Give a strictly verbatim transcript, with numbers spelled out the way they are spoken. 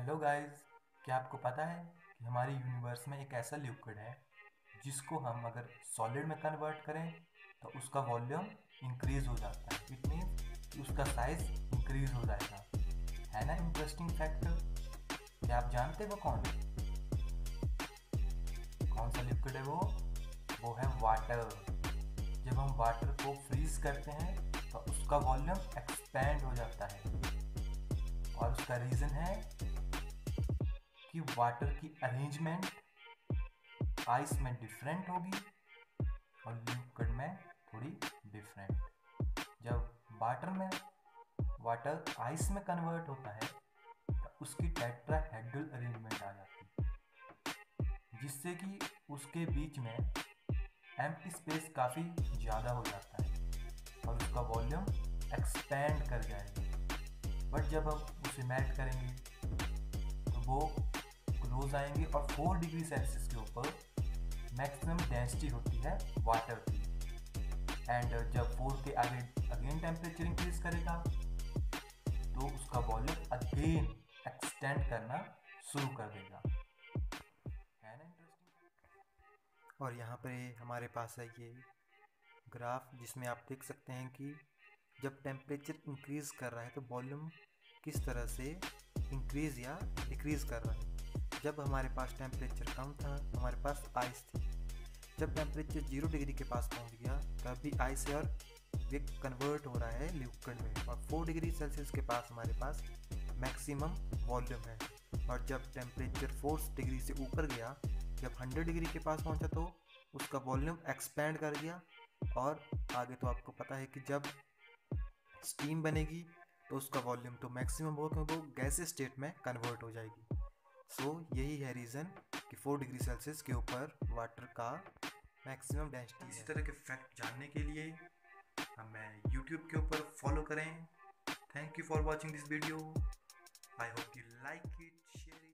Hello guys, क्या आपको पता है कि हमारे यूनिवर्स में एक ऐसा लिक्विड है जिसको हम अगर सॉलिड में कन्वर्ट करें तो उसका वॉल्यूम इंक्रीज हो जाता है। इट मीन्स कि उसका साइज इंक्रीज हो जाएगा। है ना इंटरेस्टिंग फैक्टर। क्या आप जानते हो वो कौन है? कौन सा लिक्विड है वो वो है वाटर। जब हम वाटर को फ्रीज करते हैं तो उसका वॉल्यूम एक्सपेंड हो जाता है और उसका रीज़न है कि वाटर की अरेंजमेंट आइस में डिफरेंट होगी और लिक्विड में थोड़ी डिफरेंट। जब वाटर में वाटर आइस में कन्वर्ट होता है तो उसकी टेट्राहेड्रल अरेंजमेंट आ जाती है, जिससे कि उसके बीच में एम्प्टी स्पेस काफ़ी ज़्यादा हो जाता है और उसका वॉल्यूम एक्सपेंड कर जाएगा। बट जब हम उसे मेल्ट करेंगे तो वो क्लोज आएंगे और फोर डिग्री सेल्सियस के ऊपर मैक्सिमम डेंसिटी होती है वाटर की। एंड जब फोर के आगे अगेन टेम्परेचर इंक्रीज करेगा तो उसका वॉल्यूम अगेन एक्सटेंड करना शुरू कर देगा। है ना इंटरेस्टिंग। और यहाँ पे हमारे पास है ये ग्राफ जिसमें आप देख सकते हैं कि जब टेम्परेचर इंक्रीज कर रहा है तो वॉल्यूम किस तरह से इंक्रीज या डिक्रीज कर रहा है। जब हमारे पास टेम्परेचर कम था हमारे पास आइस थी। जब टेम्परेचर जीरो डिग्री के पास पहुंच गया तब भी आइस और ये कन्वर्ट हो रहा है लिक्विड में, और फोर डिग्री सेल्सियस के पास हमारे पास मैक्सिमम वॉल्यूम है। और जब टेम्परेचर फोर डिग्री से ऊपर गया, जब हंड्रेड डिग्री के पास पहुंचा तो उसका वॉल्यूम एक्सपेंड कर गया। और आगे तो आपको पता है कि जब स्टीम बनेगी तो उसका वॉल्यूम तो मैक्सिमम हो क्योंकि वो गैस स्टेट में कन्वर्ट हो जाएगी। सो so, यही है रीज़न कि फोर डिग्री सेल्सियस के ऊपर वाटर का मैक्सिमम डेंसिटी है। इसी तरह के फैक्ट जानने के लिए हमें यूट्यूब के ऊपर फॉलो करें। Thank you for watching this video. I hope you like it, share it.